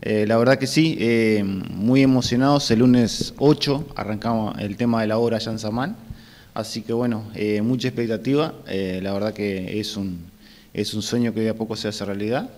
La verdad que sí, muy emocionados. El lunes 8 arrancamos el tema de la obra allá en Samán, así que bueno, mucha expectativa. La verdad que es un sueño que de a poco se hace realidad,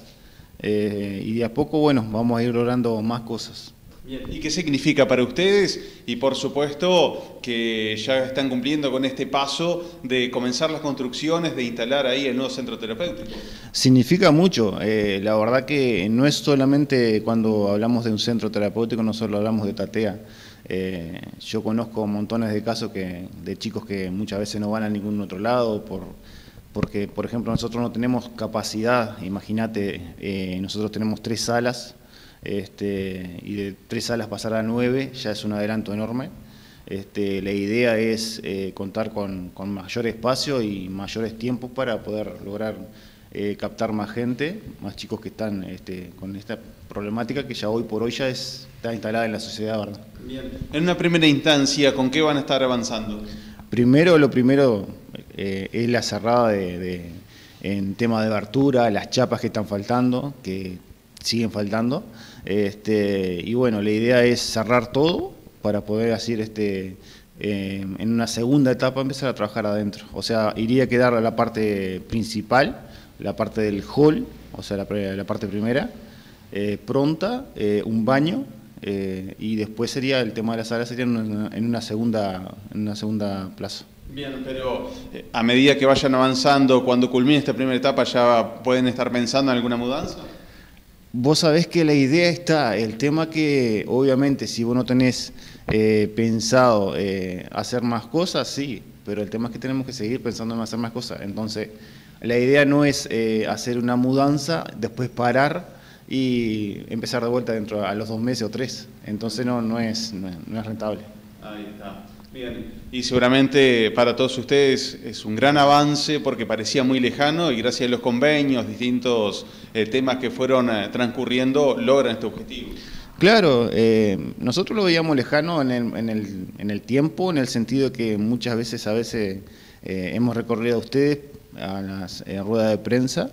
y de a poco, bueno, vamos a ir logrando más cosas. Bien. ¿Y qué significa para ustedes? Y por supuesto que ya están cumpliendo con este paso de comenzar las construcciones, de instalar ahí el nuevo centro terapéutico. Significa mucho. La verdad que no es solamente cuando hablamos de un centro terapéutico, no solo hablamos de TATEA. Yo conozco montones de casos de chicos que muchas veces no van a ningún otro lado porque, por ejemplo, nosotros no tenemos capacidad. Imagínate, nosotros tenemos 3 salas. Y de 3 salas pasar a 9 ya es un adelanto enorme. La idea es contar con mayor espacio y mayores tiempos para poder lograr captar más gente, más chicos que están con esta problemática que ya hoy por hoy ya está instalada en la sociedad, ¿verdad? Bien. En una primera instancia, ¿con qué van a estar avanzando? Lo primero es la cerrada en tema de abertura, las chapas que están faltando, que siguen faltando. Y bueno, la idea es cerrar todo para poder así en una segunda etapa empezar a trabajar adentro. O sea, iría a quedar la parte principal, la parte del hall, o sea, la parte primera, pronta, un baño, y después sería el tema de la sala, sería en una segunda plaza. Bien, pero a medida que vayan avanzando, cuando culmine esta primera etapa, ¿ya pueden estar pensando en alguna mudanza? Vos sabés que la idea está, el tema que obviamente si vos no tenés pensado hacer más cosas, sí, pero el tema es que tenemos que seguir pensando en hacer más cosas. Entonces, la idea no es hacer una mudanza, después parar y empezar de vuelta a los 2 meses o 3. Entonces no es rentable. Ahí está. Bien. Y seguramente para todos ustedes es un gran avance porque parecía muy lejano y gracias a los convenios, distintos temas que fueron transcurriendo, logran este objetivo. Claro, nosotros lo veíamos lejano en el tiempo, en el sentido de que muchas veces hemos recorrido a ustedes a las ruedas de prensa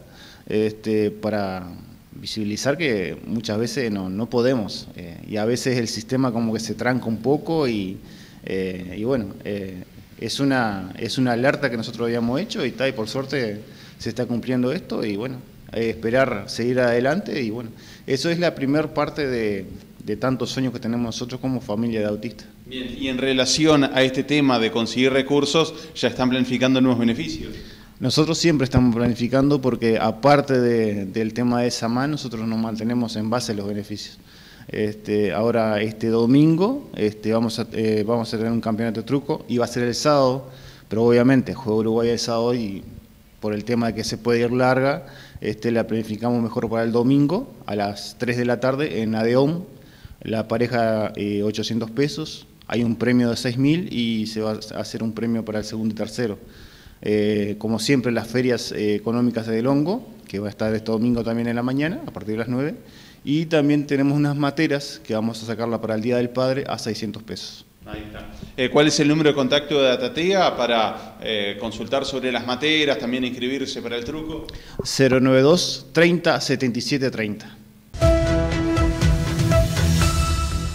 para visibilizar que muchas veces no podemos, y a veces el sistema como que se tranca un poco y bueno, es una alerta que nosotros habíamos hecho y por suerte se está cumpliendo esto y bueno, esperar seguir adelante y bueno, eso es la primera parte de tantos sueños que tenemos nosotros como familia de autistas. Bien, y en relación a este tema de conseguir recursos, ¿ya están planificando nuevos beneficios? Nosotros siempre estamos planificando porque aparte del tema de Samán, nosotros nos mantenemos en base a los beneficios. Ahora este domingo vamos a tener un campeonato de truco y va a ser el sábado, pero obviamente juega Uruguay el sábado y por el tema de que se puede ir larga, la planificamos mejor para el domingo a las 3 de la tarde en Adeón, la pareja 800 pesos, hay un premio de 6.000 y se va a hacer un premio para el segundo y tercero. Como siempre las ferias económicas de Del Hongo, que va a estar este domingo también en la mañana a partir de las 9, y también tenemos unas materas que vamos a sacarla para el Día del Padre a 600 pesos. Ahí está. ¿Cuál es el número de contacto de TATEA para consultar sobre las materas, también inscribirse para el truco? 092 30 77 30.